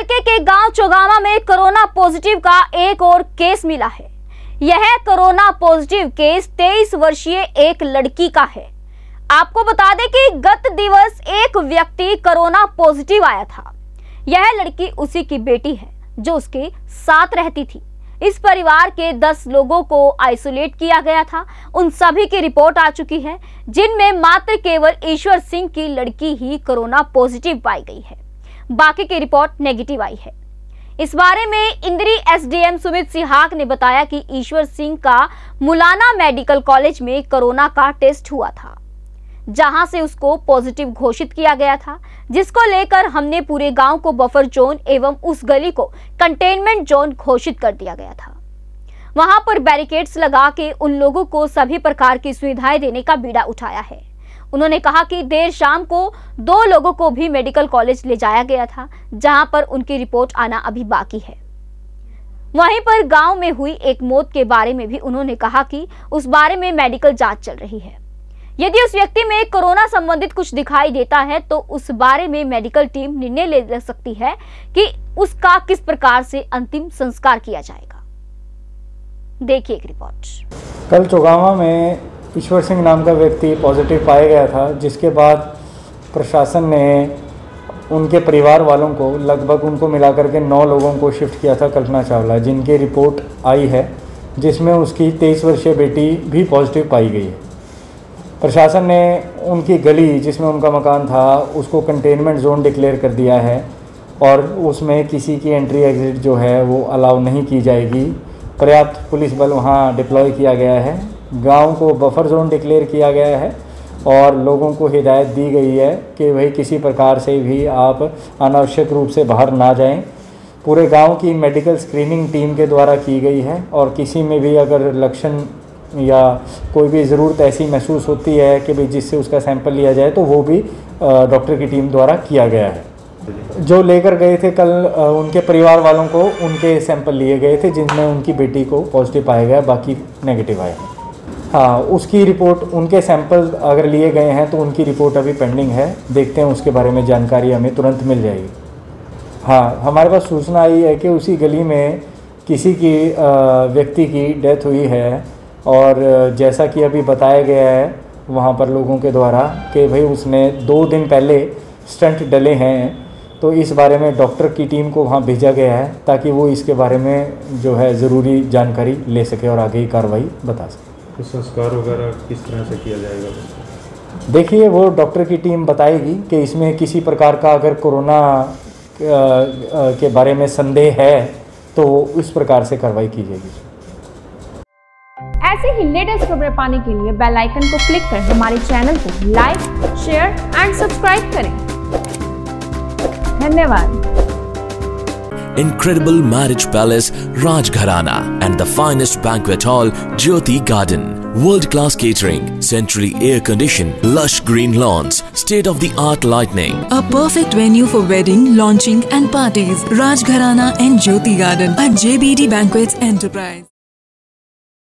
हलके के गांव चौगावा में कोरोना पॉजिटिव का एक और केस मिला है। यह कोरोना पॉजिटिव केस 23 वर्षीय एक लड़की का है। आपको बता दें कि गत दिवस एक व्यक्ति कोरोना पॉजिटिव आया था। यह लड़की उसी की बेटी है जो उसके साथ रहती थी। इस परिवार के 10 लोगों को आइसोलेट किया गया था। उन सभी की रिपोर्ट आ चुकी है, जिनमें मात्र केवल ईश्वर सिंह की लड़की ही कोरोना पॉजिटिव पाई गई है। बाकी की रिपोर्ट नेगेटिव आई है। इस बारे में इंद्री एसडीएम सुमित सिहाग ने बताया कि ईश्वर सिंह का मुलाना मेडिकल कॉलेज में कोरोना का टेस्ट हुआ था, जहां से उसको पॉजिटिव घोषित किया गया था, जिसको लेकर हमने पूरे गांव को बफर जोन एवं उस गली को कंटेनमेंट जोन घोषित कर दिया गया था। वहां पर बैरिकेड्स लगा के उन लोगों को सभी प्रकार की सुविधाएं देने का बीड़ा उठाया है। उन्होंने कहा कि देर शाम को 2 लोगों को भी मेडिकल कॉलेज ले जाया गया था, जहां पर उनकी रिपोर्ट आना अभी बाकी है। वहीं पर गांव में हुई एक मौत के बारे में भी उन्होंने कहा कि उस बारे में मेडिकल जांच चल रही है। यदि उस व्यक्ति में कोरोना संबंधित कुछ दिखाई देता है तो उस बारे में मेडिकल टीम निर्णय ले सकती है कि उसका किस प्रकार से अंतिम संस्कार किया जाएगा। देखिए एक रिपोर्ट। कल चौगावा में ईश्वर सिंह नाम का व्यक्ति पॉजिटिव पाया गया था, जिसके बाद प्रशासन ने उनके परिवार वालों को लगभग उनको मिलाकर के 9 लोगों को शिफ्ट किया था कल्पना चावला, जिनकी रिपोर्ट आई है, जिसमें उसकी 23 वर्षीय बेटी भी पॉजिटिव पाई गई है। प्रशासन ने उनकी गली जिसमें उनका मकान था उसको कंटेनमेंट जोन डिक्लेयर कर दिया है और उसमें किसी की एंट्री एग्जिट जो है वो अलाउ नहीं की जाएगी। पर्याप्त पुलिस बल वहाँ डिप्लॉय किया गया है। गांव को बफर जोन डिक्लेयर किया गया है और लोगों को हिदायत दी गई है कि भाई किसी प्रकार से भी आप अनावश्यक रूप से बाहर ना जाएं। पूरे गांव की मेडिकल स्क्रीनिंग टीम के द्वारा की गई है और किसी में भी अगर लक्षण या कोई भी ज़रूरत ऐसी महसूस होती है कि भाई जिससे उसका सैंपल लिया जाए तो वो भी डॉक्टर की टीम द्वारा किया गया है। जो लेकर गए थे कल उनके परिवार वालों को उनके सैंपल लिए गए थे, जिनमें उनकी बेटी को पॉजिटिव पाया गया, बाकी नेगेटिव आया है। हाँ, उसकी रिपोर्ट, उनके सैंपल अगर लिए गए हैं तो उनकी रिपोर्ट अभी पेंडिंग है। देखते हैं उसके बारे में जानकारी हमें तुरंत मिल जाएगी। हाँ, हमारे पास सूचना आई है कि उसी गली में किसी की व्यक्ति की डेथ हुई है और जैसा कि अभी बताया गया है वहाँ पर लोगों के द्वारा कि भाई उसने 2 दिन पहले स्टंट डले हैं, तो इस बारे में डॉक्टर की टीम को वहाँ भेजा गया है ताकि वो इसके बारे में जो है ज़रूरी जानकारी ले सके और आगे की कार्रवाई बता सके। तो संस्कार वगैरह किस तरह से किया जाएगा? देखिए, वो डॉक्टर की टीम बताएगी कि इसमें किसी प्रकार का अगर कोरोना के बारे में संदेह है तो इस प्रकार से कार्रवाई की जाएगी। ऐसे ही लेटेस्ट खबरें पाने के लिए बेल आइकन को क्लिक कर हमारे चैनल को लाइक, शेयर एंड सब्सक्राइब करें। धन्यवाद। Incredible marriage palace Rajgharana and the finest banquet hall Jyoti Garden. World-class catering, centrally air-conditioned, lush green lawns, state-of-the-art lighting. A perfect venue for wedding, launching and parties. Rajgharana and Jyoti Garden at JBD Banquets Enterprise.